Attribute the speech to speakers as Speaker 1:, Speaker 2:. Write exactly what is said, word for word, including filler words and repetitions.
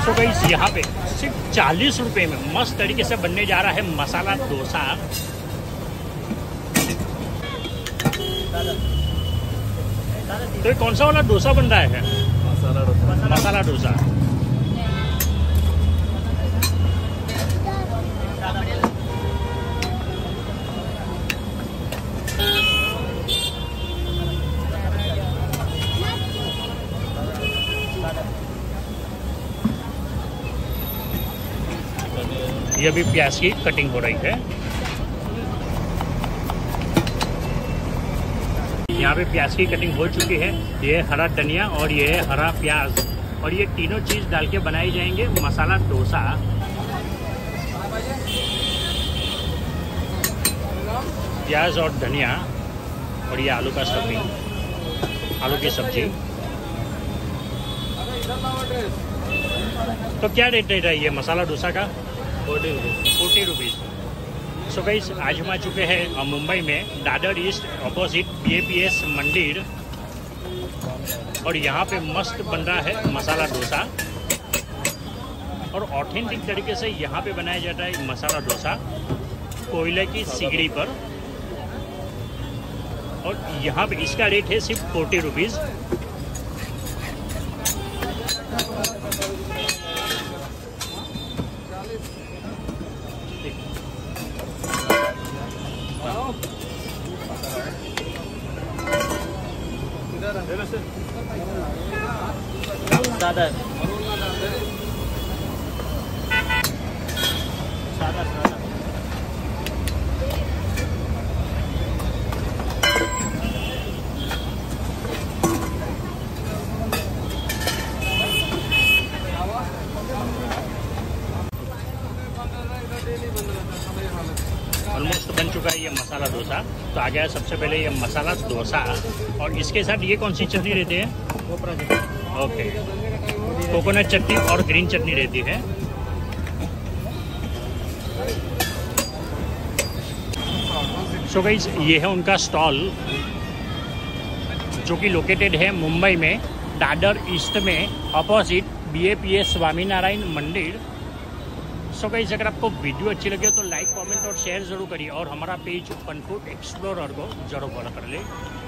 Speaker 1: So guys यहाँ पे सिर्फ चालीस रुपए में मस्त तरीके से बनने जा रहा है मसाला डोसा। तो ये कौन सा वाला डोसा बन रहा है?
Speaker 2: मसाला डोसा।
Speaker 1: मसाला डोसा। ये भी प्याज की कटिंग हो रही है। यहाँ पे प्याज की कटिंग हो चुकी है। ये हरा धनिया और ये हरा प्याज और ये तीनों चीज डाल के बनाई जाएंगे मसाला डोसा। प्याज और धनिया और ये आलू का स्टफिंग, आलू की सब्जी। तो क्या रेट रेट है ये मसाला डोसा का?
Speaker 2: Forty rupees.
Speaker 1: Forty rupees. So guys आज हम आ चुके हैं मुंबई में Dadar east opposite B A P S मंदिर और यहाँ पे मस्त बन रहा है मसाला डोसा और ऑथेंटिक तरीके से यहाँ पे बनाया जाता है मसाला डोसा कोयले की सिगड़ी पर। और यहाँ पे इसका रेट है सिर्फ फोर्टी रुपीज़।
Speaker 2: दादा
Speaker 1: ऑलमोस्ट बन चुका है ये मसाला डोसा। तो आ गया सबसे पहले ये मसाला डोसा और इसके साथ ये कौन सी चटनी रहती है? ओके, कोकोनट चटनी और ग्रीन चटनी रहती है। सो गाइस ये है उनका स्टॉल जो कि लोकेटेड है मुंबई में दादर ईस्ट में opposite B A P S Swaminarayan मंदिर। सो गाइस अगर आपको वीडियो अच्छी लगे तो लाइक कमेंट और शेयर जरूर करिए और हमारा पेज फन फूड एक्सप्लोरर को जरूर फॉलो कर ले।